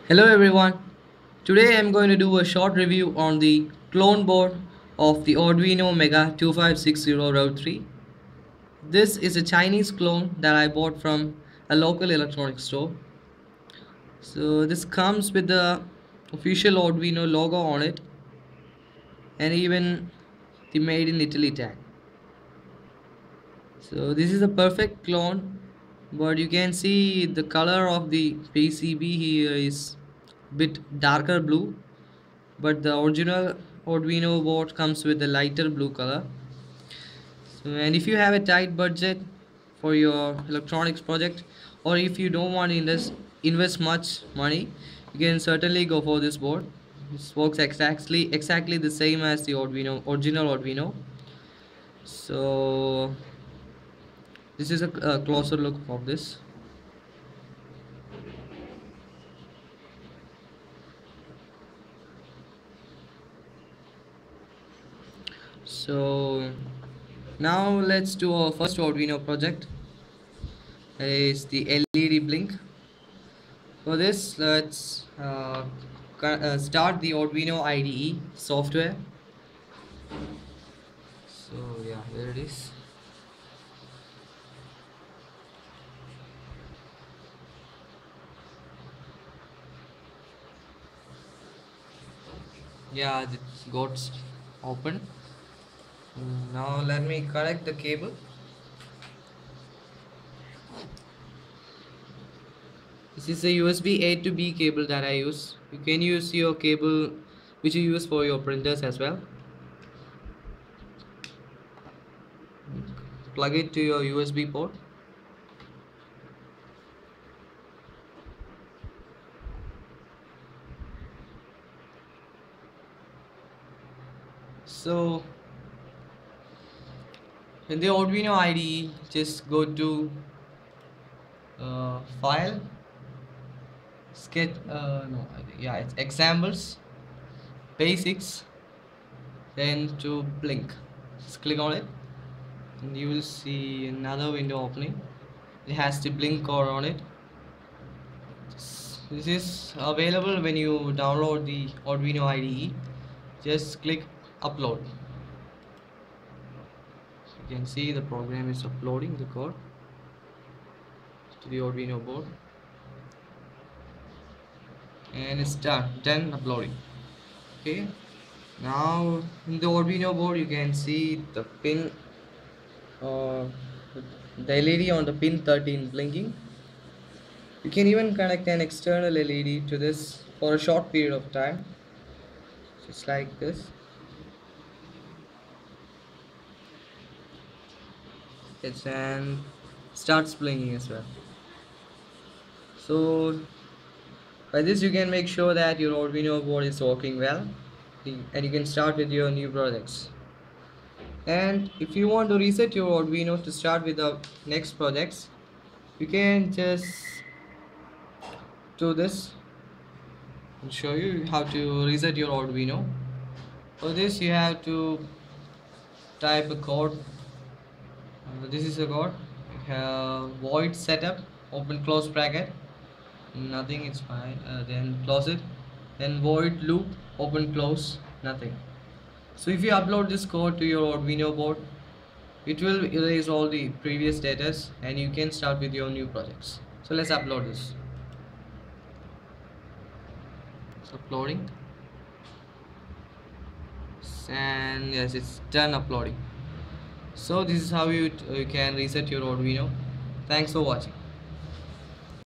Hello everyone. Today I'm going to do a short review on the clone board of the Arduino Mega 2560 Rev3. This is a Chinese clone that I bought from a local electronics store. So this comes with the official Arduino logo on it and even the made in Italy tag. So this is a perfect clone, but you can see the color of the PCB here is bit darker blue, but the original Arduino board comes with a lighter blue color. So, and if you have a tight budget for your electronics project, or if you don't want to invest much money, you can certainly go for this board. This works exactly the same as the original Arduino. So this is a closer look of this. So now let's do our first Arduino project. Is the LED blink. For this, let's start the Arduino IDE software. So yeah, there it is. Yeah, it got open. Now let me connect the cable. This is a USB A to B cable that I use. You can use your cable which you use for your printers as well. Plug it to your USB port. So in the Arduino IDE, just go to file, sketch, no, yeah, it's examples, basics, then to blink. Just click on it and you will see another window opening. It has the blink core on it. This is available when you download the Arduino IDE. Just click upload. So you can see the program is uploading the code to the Arduino board, and it's done uploading. Okay, now in the Arduino board you can see the pin, uh, the LED on the pin 13 blinking. You can even connect an external LED to this for a short period of time, just like this. It's and starts blinking as well. So by this you can make sure that your Arduino board is working well, and you can start with your new projects. And if you want to reset your Arduino to start with the next projects, you can just do this. I'll show you how to reset your Arduino. For this you have to type a code. This is a code. Void setup, open close bracket, nothing, it's fine. Then close it, then void loop, open close, nothing. So if you upload this code to your Arduino board, it will erase all the previous data and you can start with your new projects. So let's upload this. It's uploading, and yes, it's done uploading. So this is how you can reset your Arduino. Thanks for watching.